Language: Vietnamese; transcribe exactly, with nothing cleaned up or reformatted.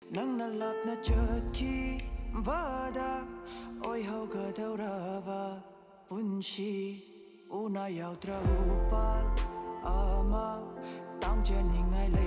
Nangna lapna chotki vada oi haugadorava punshi una yaudra upal ama tangjaningai